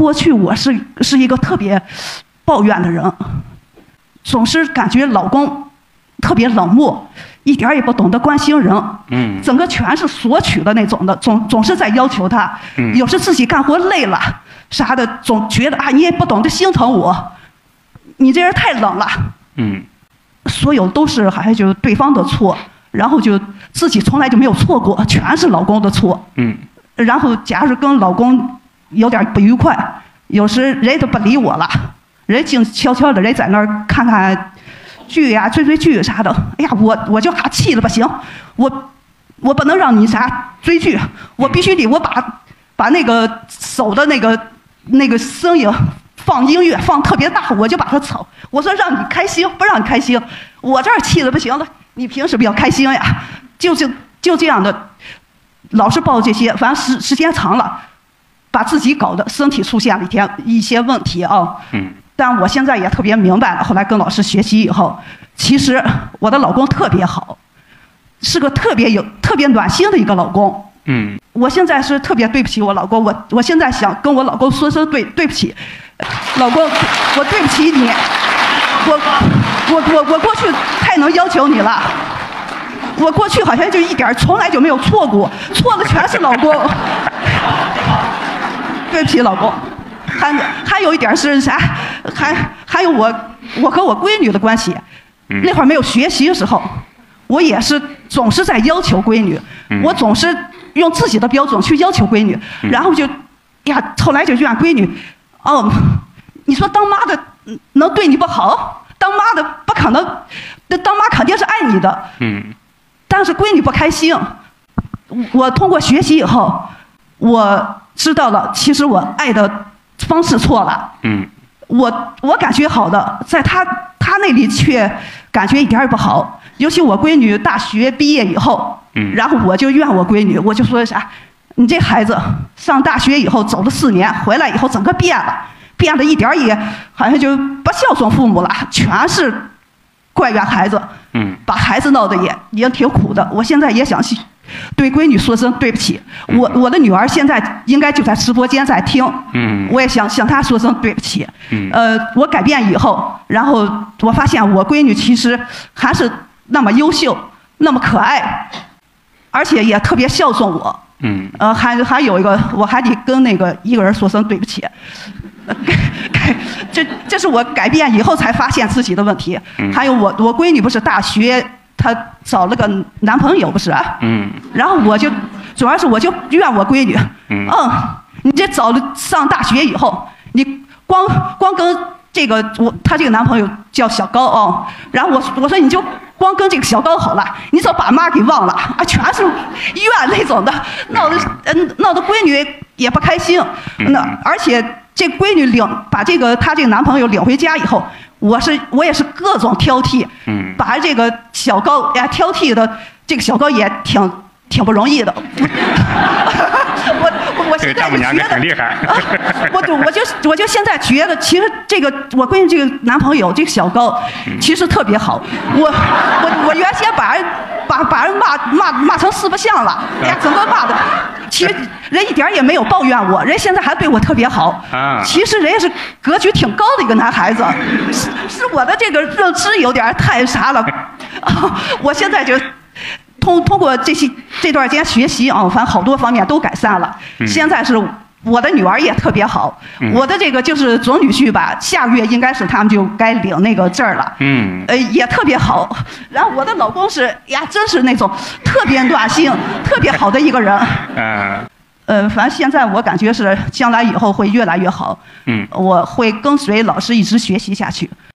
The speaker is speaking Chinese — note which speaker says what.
Speaker 1: 过去我是一个特别抱怨的人，总是感觉老公特别冷漠，一点也不懂得关心人，整个全是索取的那种的，总是在要求他，有时自己干活累了啥的，总觉得啊你也不懂得心疼我，你这人太冷了，所有都是好像就对方的错，然后就自己从来就没有错过，全是老公的错，然后假如跟老公有点不愉快，有时人都不理我了，人静悄悄的人在那儿看看剧呀、追剧啥的，哎呀，我就哈气了不行，我不能让你啥追剧，我必须得我把那个手的那个声音放音乐放特别大，我就把它吵，我说让你开心不让你开心，我这儿气的不行了，你凭什么要开心呀？就这样的，老是抱这些，反正时间长了，把自己搞得身体出现了一些问题啊。但我现在也特别明白了，后来跟老师学习以后，其实我的老公特别好，是个特别暖心的一个老公。我现在是特别对不起我老公，我现在想跟我老公说声对不起，老公，我对不起你，我过去太能要求你了，我过去好像就一点从来就没有错过，错的全是老公，对不起老公。还有一点是啥？还有我和我闺女的关系，那会儿没有学习的时候，我也是总是在要求闺女，我总是用自己的标准去要求闺女，然后就呀，后来就怨闺女，你说当妈的能对你不好？当妈的不可能，当妈肯定是爱你的，但是闺女不开心。我通过学习以后，我知道了，其实我爱的方式错了，我感觉好的，在他那里却感觉一点也不好。尤其我闺女大学毕业以后，然后我就怨我闺女，我就说啥，你这孩子上大学以后走了4年，回来以后整个变了一点也好像就不孝顺父母了，全是怪怨孩子，把孩子闹得也挺苦的。我现在也想对闺女说声对不起，我的女儿现在应该就在直播间在听，我也想向她说声对不起。我改变以后，然后我发现我闺女其实还是那么优秀，那么可爱，而且也特别孝顺我。还有一个，我还得跟一个人说声对不起。这是我改变以后才发现自己的问题。还有我闺女不是大学。她找了个男朋友不是？然后主要是我就怨我闺女，你这上大学以后，你光跟她这个男朋友叫小高然后我说你就光跟这个小高好了，你早把妈给忘了啊，全是怨那种的，闹得闺女也不开心。而且这闺女把她这个男朋友领回家以后。我也是各种挑剔，把这个小高呀挑剔的，这个小高也挺不容易的。我现在
Speaker 2: 丈母娘很厉害。
Speaker 1: 我就现在觉得，其实我闺女这个男朋友这个小高，其实特别好。我原先把人骂成四不像了，呀，整个骂的，其实人一点也没有抱怨我，人现在还对我特别好。其实人也是格局挺高的一个男孩子，是我的这个认知有点太啥了。我现在就。通过这段时间学习反正好多方面都改善了。现在是我的女儿也特别好，我的这个就是准女婿吧，下个月应该是他们就该领那个证了。也特别好。然后我的老公是呀，真是那种特别暖心、特别好的一个人。反正现在我感觉是将来以后会越来越好。我会跟随老师一直学习下去。